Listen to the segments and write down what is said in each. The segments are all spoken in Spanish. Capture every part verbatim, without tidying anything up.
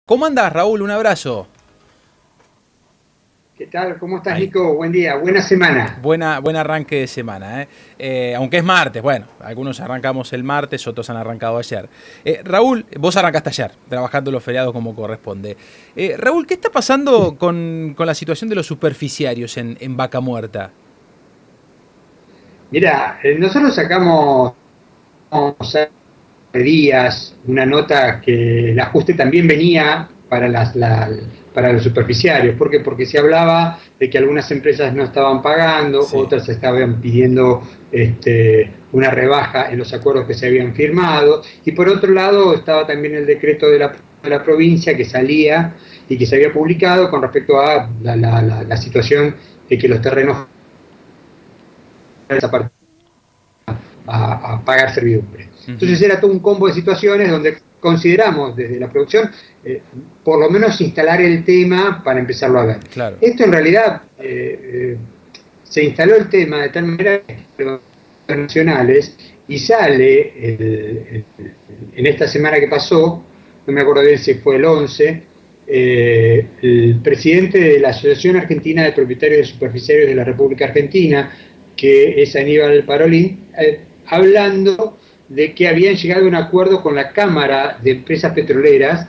¿Cómo andás, Raúl? Un abrazo. ¿Qué tal? ¿Cómo estás, Ahí. Nico? Buen día, buena semana. Buena, buen arranque de semana, ¿eh? Eh, aunque es martes, bueno, algunos arrancamos el martes, otros han arrancado ayer. Eh, Raúl, vos arrancaste ayer, trabajando los feriados como corresponde. Eh, Raúl, ¿qué está pasando con, con la situación de los superficiarios en, en Vaca Muerta? Mira, eh, nosotros sacamos hace días una nota que el ajuste también venía para, las, la, para los superficiarios. ¿Por qué? Porque se hablaba de que algunas empresas no estaban pagando, Sí. otras estaban pidiendo este, una rebaja en los acuerdos que se habían firmado, y por otro lado estaba también el decreto de la, de la provincia que salía y que se había publicado con respecto a la, la, la, la situación de que los terrenos a, a pagar servidumbre. Entonces era todo un combo de situaciones donde consideramos desde la producción eh, por lo menos instalar el tema para empezarlo a ver. Claro. Esto en realidad eh, eh, se instaló el tema de tal manera que nacionales y sale el, el, en esta semana que pasó, no me acuerdo bien si fue el once, eh, el presidente de la Asociación Argentina de Propietarios de Superficiarios de la República Argentina, que es Aníbal Parolin, eh, hablando de que habían llegado a un acuerdo con la Cámara de Empresas Petroleras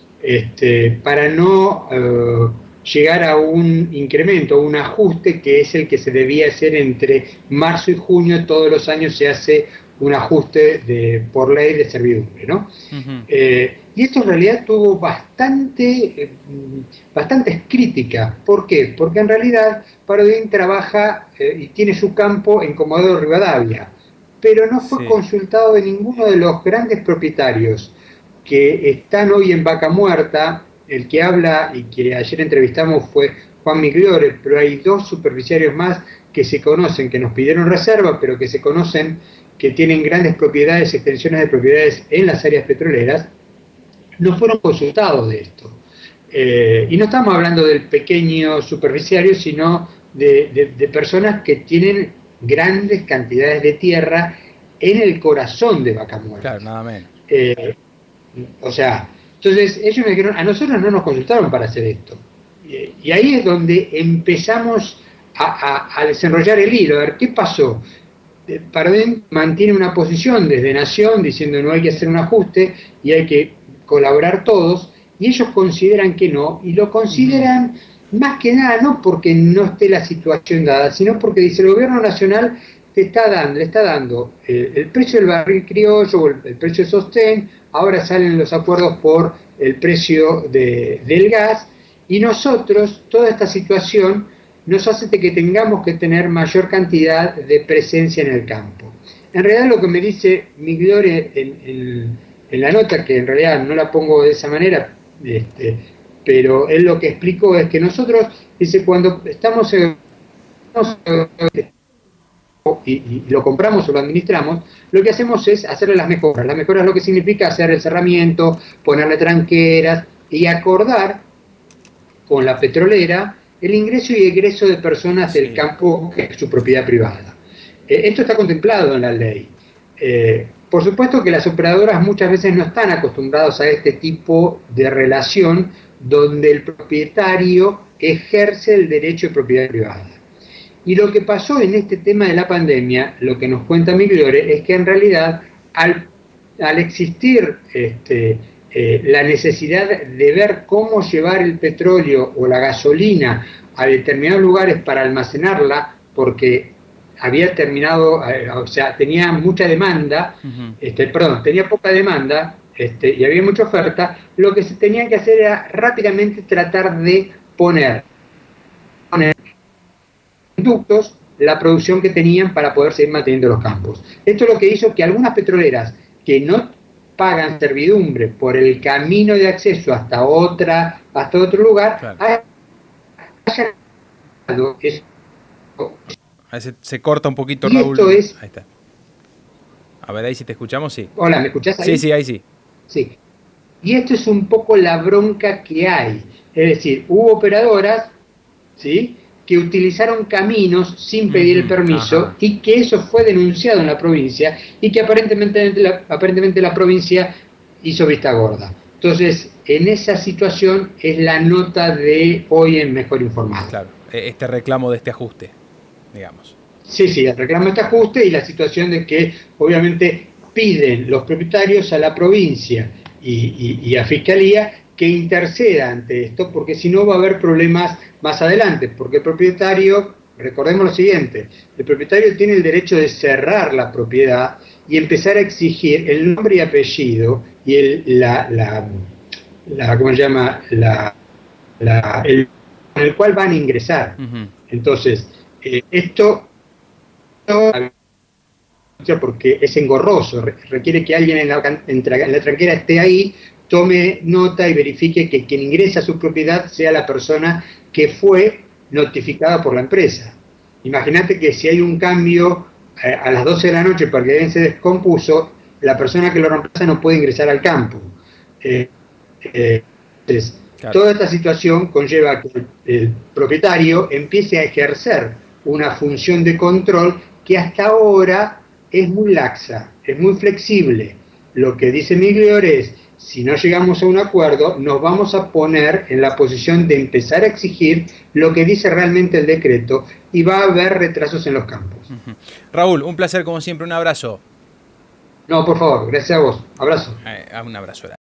este, para no eh, llegar a un incremento, un ajuste que es el que se debía hacer entre marzo y junio. Todos los años se hace un ajuste de, por ley de servidumbre, ¿no? Uh-huh. eh, y esto en realidad tuvo bastante, eh, bastantes críticas. ¿Por qué? Porque en realidad Parolin trabaja eh, y tiene su campo en Comodoro Rivadavia, pero no fue sí. consultado de ninguno de los grandes propietarios que están hoy en Vaca Muerta. El que habla y que ayer entrevistamos fue Juan Migliore, pero hay dos superficiarios más que se conocen, que nos pidieron reserva, pero que se conocen, que tienen grandes propiedades, extensiones de propiedades en las áreas petroleras. No fueron consultados de esto. Eh, y no estamos hablando del pequeño superficiario, sino de, de, de personas que tienen grandes cantidades de tierra en el corazón de Vaca Muerta. Claro, nada menos. Eh, o sea, entonces ellos me dijeron, a nosotros no nos consultaron para hacer esto. Y, y ahí es donde empezamos a, a, a desenrollar el hilo, a ver qué pasó. Eh, Parolin mantiene una posición desde Nación diciendo no hay que hacer un ajuste y hay que colaborar todos, y ellos consideran que no, y lo consideran mm. más que nada no porque no esté la situación dada, sino porque dice el gobierno nacional te está dando, le está dando el, el precio del barril criollo o el, el precio de sostén, ahora salen los acuerdos por el precio de, del gas, y nosotros, toda esta situación nos hace que tengamos que tener mayor cantidad de presencia en el campo. En realidad lo que me dice Migliore en, en, en la nota, que en realidad no la pongo de esa manera, este, pero él lo que explicó es que nosotros, dice, cuando estamos en, y, y lo compramos o lo administramos, lo que hacemos es hacerle las mejoras. Las mejoras lo que significa hacer el cerramiento, ponerle tranqueras y acordar con la petrolera el ingreso y egreso de personas del campo que es su propiedad privada. Eh, esto está contemplado en la ley. Eh, por supuesto que las operadoras muchas veces no están acostumbradas a este tipo de relación donde el propietario ejerce el derecho de propiedad privada. Y lo que pasó en este tema de la pandemia, lo que nos cuenta Migliore, es que en realidad al, al existir este, eh, la necesidad de ver cómo llevar el petróleo o la gasolina a determinados lugares para almacenarla, porque había terminado, eh, o sea, tenía mucha demanda, uh-huh. este, perdón, tenía poca demanda este, y había mucha oferta, lo que se tenía que hacer era rápidamente tratar de poner, poner ductos la producción que tenían para poder seguir manteniendo los campos. Esto es lo que hizo que algunas petroleras que no pagan servidumbre por el camino de acceso hasta otra, hasta otro lugar, claro. hayan se, se corta un poquito, y Raúl. Esto es... Ahí está. A ver, ahí si te escuchamos, sí. Hola, ¿me escuchás ahí? Sí, sí, ahí sí. Sí. Y esto es un poco la bronca que hay. Es decir, hubo operadoras, ¿sí?, que utilizaron caminos sin pedir el permiso, ajá, y que eso fue denunciado en la provincia y que aparentemente la, aparentemente la provincia hizo vista gorda. Entonces, en esa situación es la nota de hoy en Mejor Informado. Claro, este reclamo de este ajuste, digamos. Sí, sí, el reclamo de este ajuste y la situación de que obviamente piden los propietarios a la provincia y, y, y a Fiscalía que interceda ante esto, porque si no va a haber problemas más adelante, porque el propietario, recordemos lo siguiente, el propietario tiene el derecho de cerrar la propiedad y empezar a exigir el nombre y apellido y el, la, la, la, ¿cómo se llama? La, la, el, en el cual van a ingresar. Uh-huh. Entonces, eh, esto, porque es engorroso, requiere que alguien en la, en la tranquera esté ahí, tome nota y verifique que quien ingresa a su propiedad sea la persona que fue notificada por la empresa. Imagínate que si hay un cambio eh, a las doce de la noche porque alguien se descompuso, la persona que lo reemplaza no puede ingresar al campo. Eh, eh, entonces, claro. Toda esta situación conlleva que el, el propietario empiece a ejercer una función de control que hasta ahora es muy laxa, es muy flexible. Lo que dice Migliore es, si no llegamos a un acuerdo, nos vamos a poner en la posición de empezar a exigir lo que dice realmente el decreto y va a haber retrasos en los campos. Uh-huh. Raúl, un placer como siempre, un abrazo. No, por favor, gracias a vos. Abrazo. Eh, un abrazo.